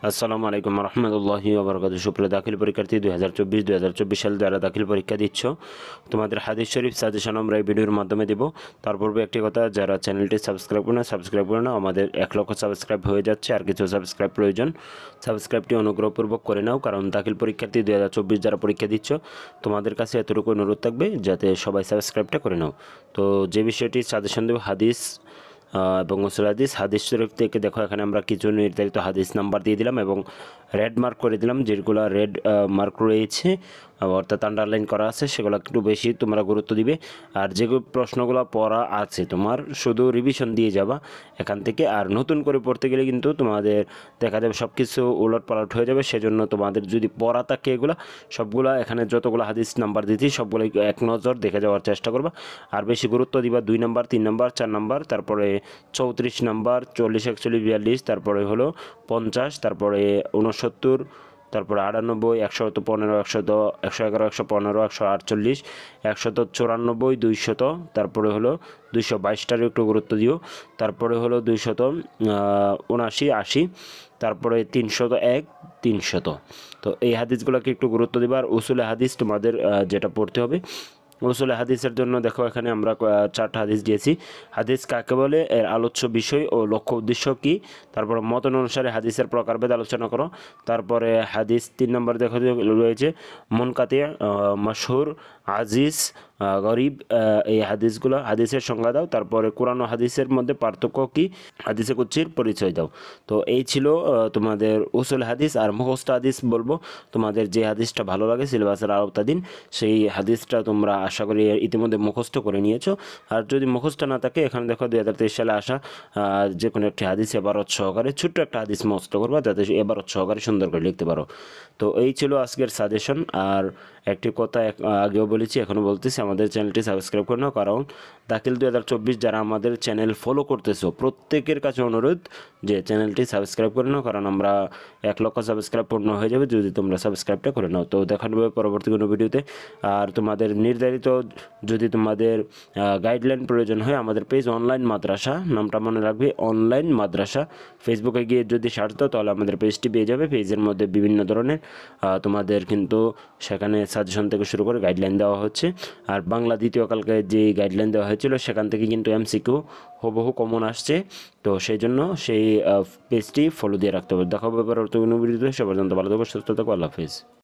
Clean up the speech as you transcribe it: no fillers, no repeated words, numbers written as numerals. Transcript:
আসসালামু আলাইকুম রহমতুল্লাহি ওবরাকাতুহু। সুপ্রিয় দাখিল পরীক্ষার্থী 2024 সাল যারা দাখিল পরীক্ষা দিচ্ছ, তোমাদের হাদিস শরীফ সাজেশন আমরা এই ভিডিওর মাধ্যমে দেব। তার পূর্বে একটি কথা, যারা চ্যানেলটি সাবস্ক্রাইব করে না, আমাদের 1 লক্ষ সাবস্ক্রাইব হয়ে যাচ্ছে, আর কিছু সাবস্ক্রাইব প্রয়োজন। সাবস্ক্রাইবটি অনুগ্রহপূর্বক করে নাও, কারণ দাখিল পরীক্ষার্থী 2024 যারা পরীক্ষা দিচ্ছ, তোমাদের কাছে এতটুকু অনুরোধ থাকবে যাতে সবাই সাবস্ক্রাইবটা করে নাও। তো যে বিষয়টি সাজেশন দেব হাদিস এবং উসুল হাদিস শরীফ থেকে দেখো, এখানে আমরা কিছু নির্ধারিত হাদিস নাম্বার দিয়ে দিলাম এবং রেড মার্ক করে দিলাম। যেগুলো রেড মার্ক রয়েছে অর্থাৎ আন্ডারলাইন করা আছে, সেগুলো একটু বেশি তোমরা গুরুত্ব দিবে। আর যেগুলো প্রশ্নগুলো পড়া আছে তোমার শুধু রিভিশন দিয়ে যাবা এখান থেকে। আর নতুন করে পড়তে গেলে কিন্তু তোমাদের দেখা যাবে সব কিছু উলট পালট হয়ে যাবে। সেজন্য তোমাদের যদি পড়া থাকে এগুলো সবগুলো, এখানে যতগুলো হাদিস নাম্বার দিচ্ছি সবগুলো এক নজর দেখে যাওয়ার চেষ্টা করবা। আর বেশি গুরুত্ব দিবা 2 নাম্বার, 3 নাম্বার, 4 নাম্বার, তারপরে 34 নাম্বার, 40, 41, 42, তারপরে হলো 50, তারপরে 69, তারপরে 98, 115, 111, 115, 148, 194, 200, তারপরে হলো 222টার একটু গুরুত্ব দিও। তারপরে হলো 279, 80, তারপরে 301, 300। তো এই হাদিসগুলোকে একটু গুরুত্ব দিবা। আর উসুলে হাদিস তোমাদের যেটা পড়তে হবে, উসুলে হাদিসের জন্য দেখো এখানে আমরা 4টা হাদিস দিয়েছি। হাদিস কাকে বলে, এর আলোচ্য বিষয় ও লক্ষ্য উদ্দেশ্য কী, তারপরে মতন অনুসারে হাদিসের প্রকারভেদ আলোচনা করো। তারপরে হাদিস 3 নম্বর দেখো রয়েছে মুনকাতি, মশহুর, আজিজ, গরিব। এই হাদিসগুলো, হাদিসের সংজ্ঞা দাও। তারপরে কোরআন ও হাদিসের মধ্যে পার্থক্য কী, হাদিসে কুচ্ছির পরিচয় দাও। তো এই ছিল তোমাদের উসুল হাদিস। আর মুখস্থ হাদিস বলবো, তোমাদের যে হাদিসটা ভালো লাগে সিলেবাসের আওতাধীন সেই হাদিসটা তোমরা আশা করি ইতিমধ্যে মুখস্থ করে নিয়েছো। আর যদি মুখস্থ না থাকে, এখানে দেখো 2023 সালে আসা যে কোনো একটি হাদিস এবারত সহকারে ছোট্ট একটা হাদিস মুখস্থ করবা, যাতে এবারত সহকারে সুন্দর করে লিখতে পারো। তো এই ছিল আজকের সাজেশন। আর একটি কথা আগেও বলেছি, এখনও বলতেছি, আমাদের চ্যানেলটি সাবস্ক্রাইব করে নাও, কারণ দাখিল 2024 যারা আমাদের চ্যানেল ফলো করতেছো প্রত্যেকের কাছে অনুরোধ যে চ্যানেলটি সাবস্ক্রাইব করে নাও, কারণ আমরা 1 লক্ষ সাবস্ক্রাইব পূর্ণ হয়ে যাবে যদি তোমরা সাবস্ক্রাইবটা করে নাও। তো দেখা হবে পরবর্তী কোনো ভিডিওতে। আর তোমাদের নির্ধারিত যদি তোমাদের গাইডলাইন প্রয়োজন হয়, আমাদের পেজ অনলাইন মাদ্রাসা, নামটা মনে রাখবে, অনলাইন মাদ্রাসা। ফেসবুকে গিয়ে যদি সার্চ দাও তাহলে আমাদের পেজটি পেয়ে যাবে। পেজের মধ্যে বিভিন্ন ধরনের তোমাদের কিন্তু সেখানে সাজেশন থেকে শুরু করে গাইডলাইন দেওয়া হচ্ছে। আর বাংলা দ্বিতীয় কালকে যে গাইডলাইন দেওয়া হয়েছিল সেখান থেকে কিন্তু MCQ হুবহু কমন আসছে। তো সেই জন্য সেই পেজটি ফলো দিয়ে রাখতে হবে। দেখা হবে পরবর্তী কোনো ভিডিওতে। সে পর্যন্ত ভালো থাকো, সুস্থ থাকো, আল্লাহ হাফেজ।